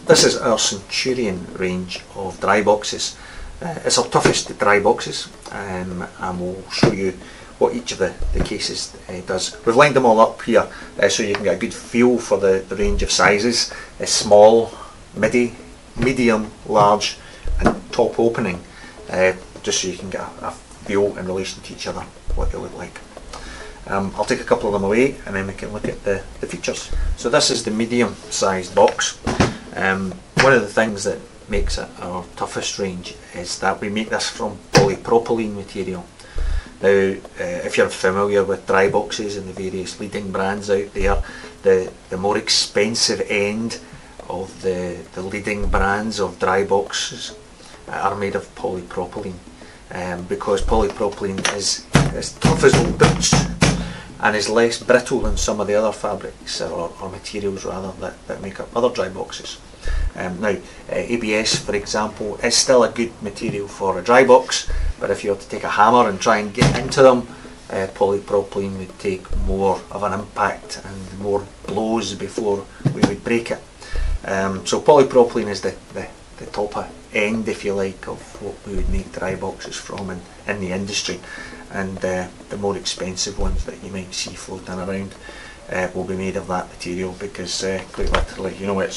This is our Centurion range of dry boxes. It's our toughest dry boxes, and we'll show you what each of the cases does. We've lined them all up here so you can get a good feel for the range of sizes. Small, midi, medium, large and top opening, just so you can get a feel in relation to each other what they look like. I'll take a couple of them away and then we can look at the features. So this is the medium sized box. One of the things that makes it our toughest range is that we make this from polypropylene material. Now, if you're familiar with dry boxes and the various leading brands out there, the more expensive end of the leading brands of dry boxes are made of polypropylene, because polypropylene is as tough as old boots and is less brittle than some of the other fabrics or materials rather that make up other dry boxes. Now, ABS, for example, is still a good material for a dry box, but if you were to take a hammer and try and get into them, polypropylene would take more of an impact and more blows before we would break it. So polypropylene is the top end, if you like, of what we would make dry boxes from in the industry, and the more expensive ones that you might see floating around will be made of that material, because quite literally,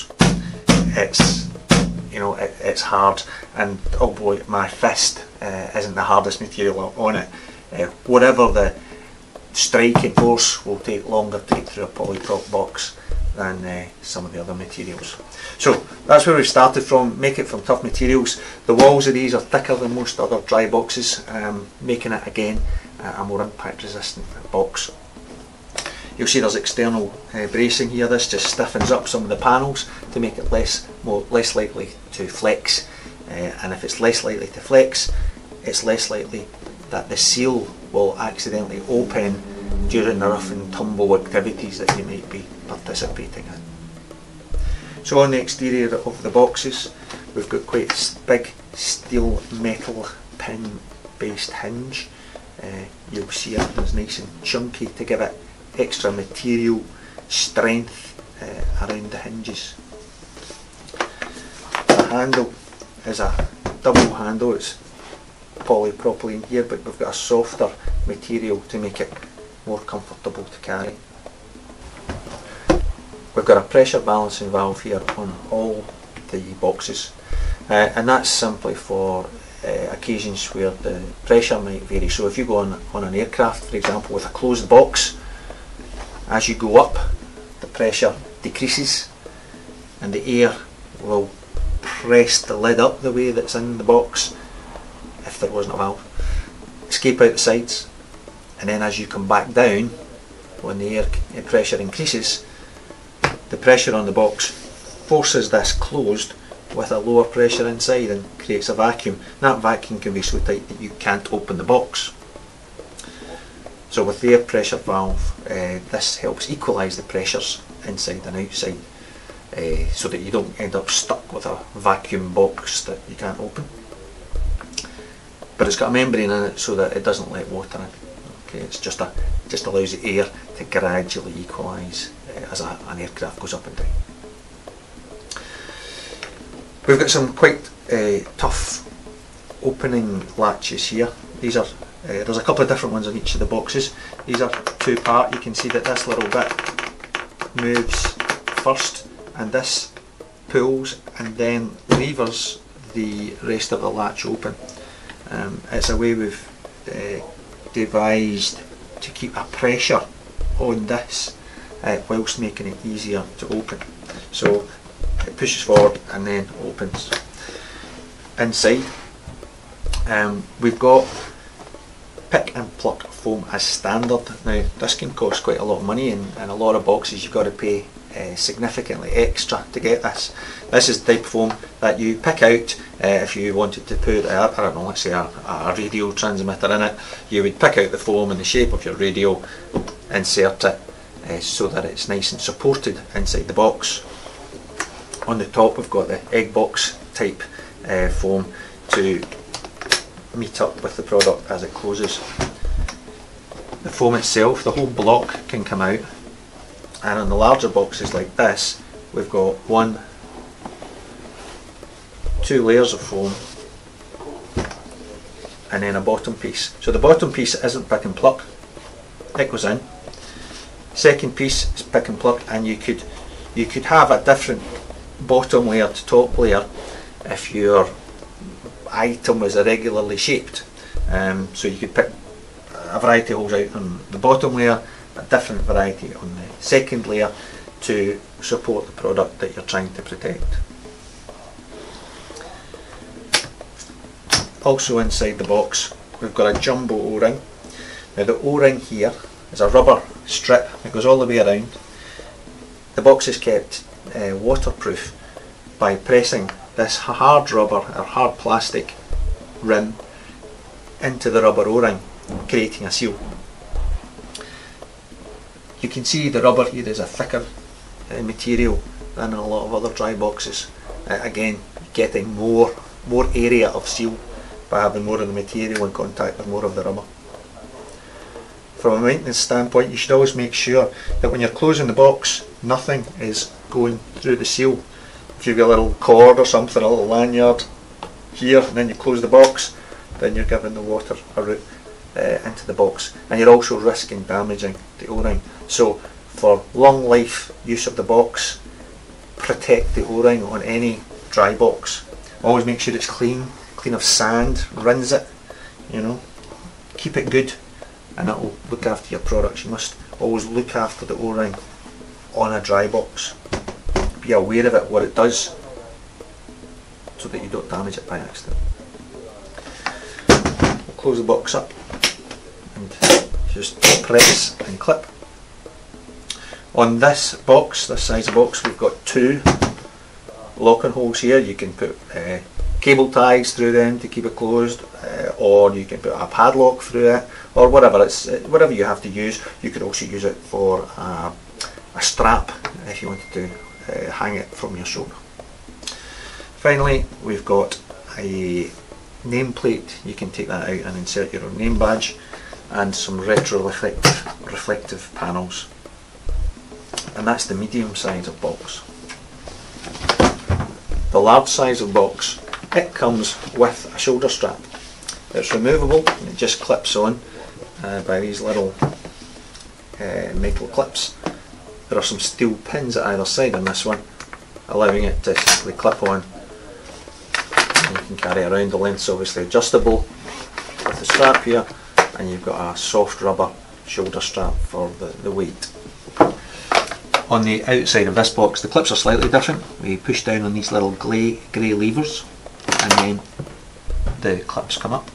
it's hard, and although my fist isn't the hardest material on it, whatever the striking force will take longer to get through a polyprop box than some of the other materials. So that's where we've started from, make it from tough materials. The walls of these are thicker than most other dry boxes, making it again a more impact resistant box. You'll see there's external bracing here. This just stiffens up some of the panels to make it less likely to flex, and if it's less likely to flex, it's less likely that the seal will accidentally open during the rough and tumble activities that you might be participating in. So on the exterior of the boxes, we've got quite a big steel metal pin based hinge. You'll see it is nice and chunky to give it extra material strength around the hinges. The handle is a double handle. It's polypropylene here, but we've got a softer material to make it more comfortable to carry. We've got a pressure balancing valve here on all the boxes, and that's simply for occasions where the pressure might vary. So if you go on an aircraft, for example, with a closed box, as you go up, the pressure decreases and the air will press the lid up the way that's in the box, if there wasn't a valve, escape out the sides, and then as you come back down, when the air pressure increases, the pressure on the box forces this closed with a lower pressure inside and creates a vacuum. That vacuum can be so tight that you can't open the box. So with the air pressure valve, this helps equalise the pressures inside and outside, so that you don't end up stuck with a vacuum box that you can't open. But it's got a membrane in it so that it doesn't let water in. Okay, it's just allows the air to gradually equalise as an aircraft goes up and down. We've got some quite tough opening latches here. These are there's a couple of different ones on each of the boxes. These are two-part. You can see that this little bit moves first and this pulls and then levers the rest of the latch open. It's a way we've devised to keep a pressure on this whilst making it easier to open. So it pushes forward and then opens. Inside, we've got pick and pluck foam as standard. Now this can cost quite a lot of money, and a lot of boxes you've got to pay significantly extra to get this. This is the type of foam that you pick out if you wanted to put I don't know, let's say a radio transmitter in it. You would pick out the foam in the shape of your radio, insert it so that it's nice and supported inside the box. On the top we've got the egg box type foam to meet up with the product as it closes. The foam itself, the whole block can come out, and on the larger boxes like this we've got 1, 2 layers of foam and then a bottom piece. So the bottom piece isn't pick and pluck, it goes in. Second piece is pick and pluck, and you could have a different bottom layer to top layer if your item was irregularly shaped. So you could pick a variety of holes out on the bottom layer, a different variety on the second layer to support the product that you're trying to protect. Also inside the box we've got a jumbo O-ring. Now the O-ring here is a rubber strip that goes all the way around. The box is kept waterproof by pressing this hard rubber or hard plastic rim into the rubber O-ring, creating a seal. You can see the rubber here is a thicker material than in a lot of other dry boxes. Again, getting more area of seal by having more of the material in contact with more of the rubber. From a maintenance standpoint, you should always make sure that when you're closing the box, nothing is going through the seal. If you've got a little cord or something, a little lanyard here, and then you close the box, then you're giving the water a route into the box, and you're also risking damaging the O-ring. So for long life use of the box, protect the O-ring on any dry box. Always make sure it's clean of sand, rinse it, you know, keep it good, and it will look after your products. You must always look after the O-ring on a dry box. Be aware of it, what it does, so that you don't damage it by accident. We'll close the box up and just press and clip. On this box, this size of box, we've got 2 locking holes here. You can put cable ties through them to keep it closed, or you can put a padlock through it, or whatever. Whatever you have to use. You could also use it for a strap if you wanted to hang it from your shoulder. Finally, we've got a nameplate. You can take that out and insert your own name badge, and some reflective panels. And that's the medium size of box. The large size of box, it comes with a shoulder strap. It's removable and it just clips on by these little metal clips. There are some steel pins at either side on this one, allowing it to simply clip on. And you can carry around. The length's obviously adjustable with the strap here, and you've got a soft rubber shoulder strap for the weight. On the outside of this box, the clips are slightly different. We push down on these little grey levers, and then the clips come up.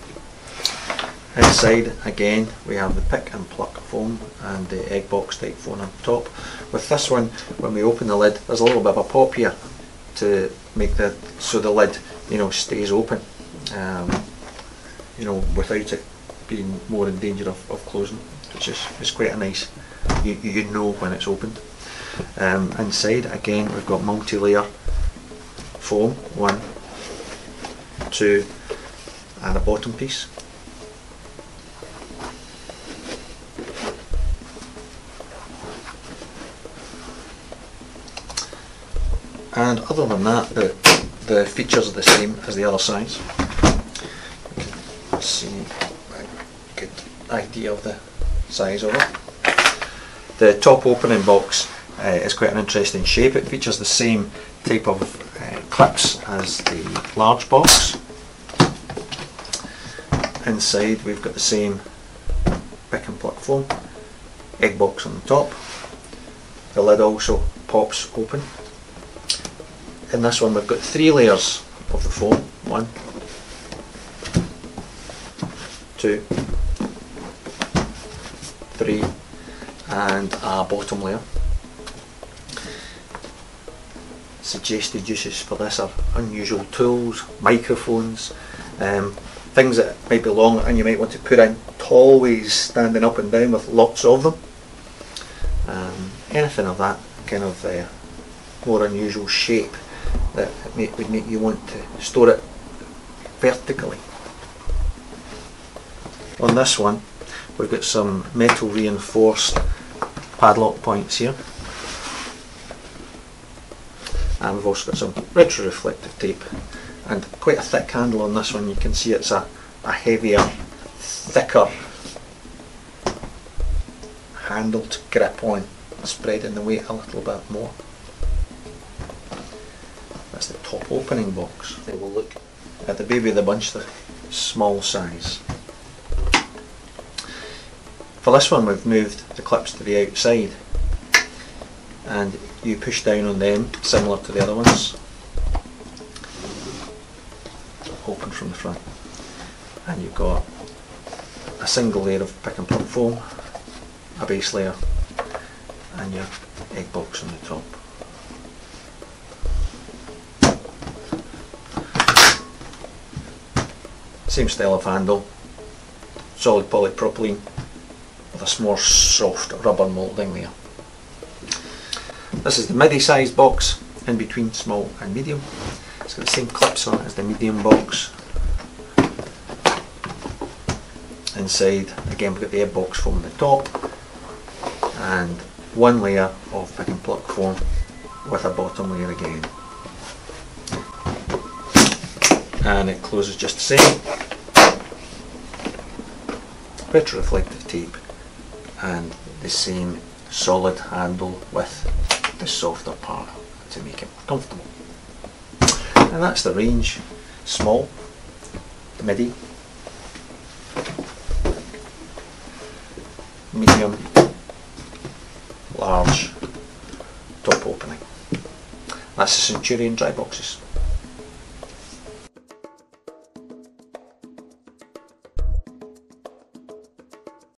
Inside, again, we have the pick and pluck foam and the egg box type foam on top. With this one, when we open the lid, there's a little bit of a pop here to make so the lid, you know, stays open, you know, without it being more in danger of closing, which is quite a nice. You know when it's opened. Inside, again, we've got multi-layer foam, 1, 2, and a bottom piece. And other than that, the features are the same as the other size. You can see a good idea of the size of it. The top opening box is quite an interesting shape. It features the same type of clips as the large box. Inside we've got the same pick and pluck foam, egg box on the top. The lid also pops open. In this one we've got 3 layers of the foam, 1, 2, 3, and a bottom layer. Suggested uses for this are unusual tools, microphones, things that might be long and you might want to put in tallways standing up and down with lots of them. Anything of that kind of more unusual shape that would make you want to store it vertically. On this one we've got some metal reinforced padlock points here, and we've also got some retro reflective tape and quite a thick handle on this one. You can see it's a heavier, thicker handle to grip on, spreading the weight a little bit more. That's the top opening box. Then we'll look at the baby of the bunch, the small size. For this one we've moved the clips to the outside, and you push down on them similar to the other ones. Open from the front, and you've got a single layer of pick and plug foam, a base layer, and your egg box on the top. Same style of handle, solid polypropylene with a more soft rubber moulding there. This is the midi sized box in between small and medium. It's got the same clips on it as the medium box. Inside, again, we've got the egg box foam on the top and one layer of pick and plug foam with a bottom layer again. And it closes just the same. Retroreflective tape and the same solid handle with the softer part to make it more comfortable. And that's the range: small, midi, medium, large, top opening. That's the Centurion dry boxes.